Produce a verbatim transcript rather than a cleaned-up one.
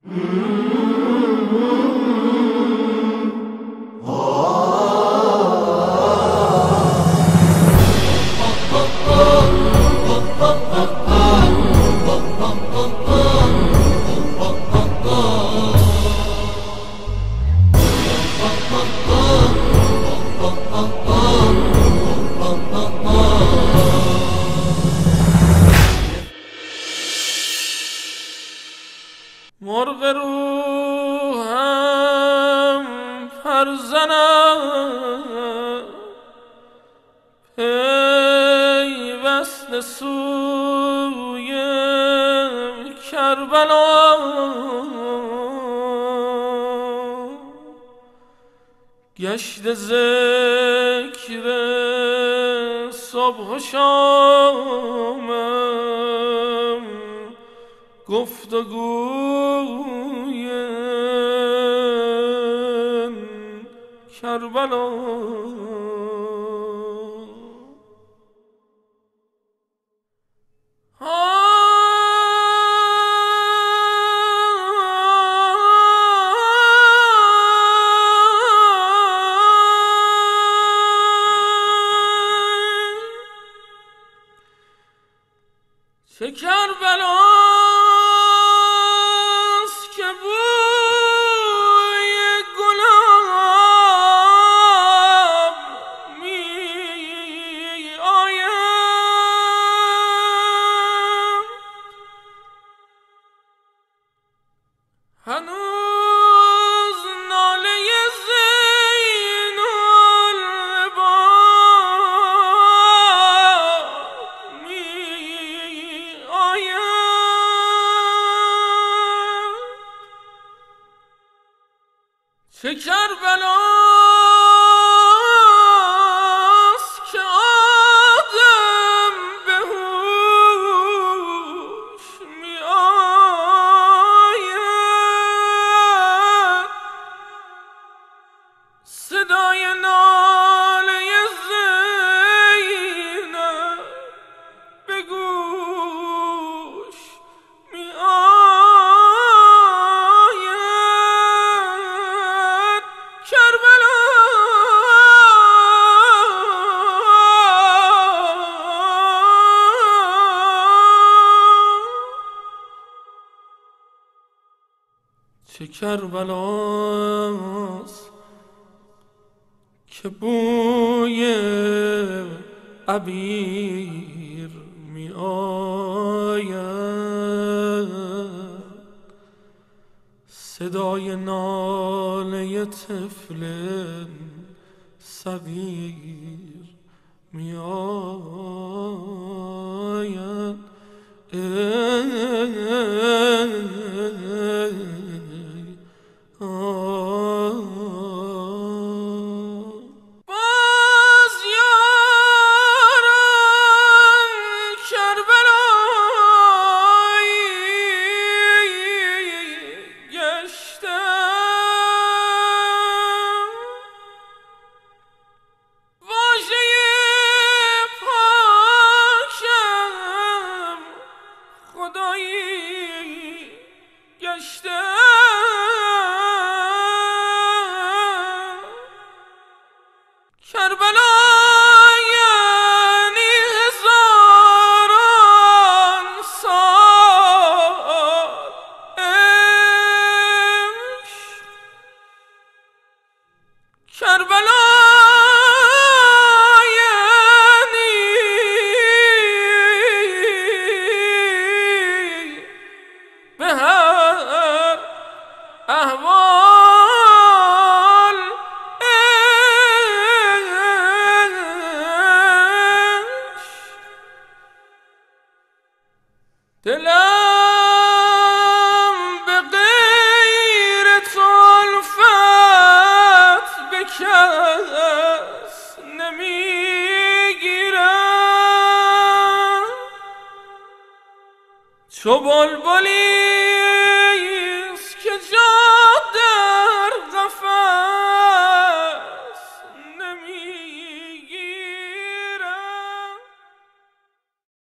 مرغ روحم پرزنم پیوسته سوی کربلا، گشت ذکر صبح و شامم، گفتگوی کربلا. چه کربلاست که بوی گلاب می آید، هنوز ناله زین العباد می چه کربلاست که آدم به هوش می آید، صدای ناله زینب به گوش می آید، کربلا. چه کربلاست که بوی عبیر می آید، صدای ناله طفل صغیر می آید. کربلا یعنی هزاران سال عشق، کربلا یعنی به هر احوال دلم به غیر تو الفت به کس نمیگیرم، چو بلبلی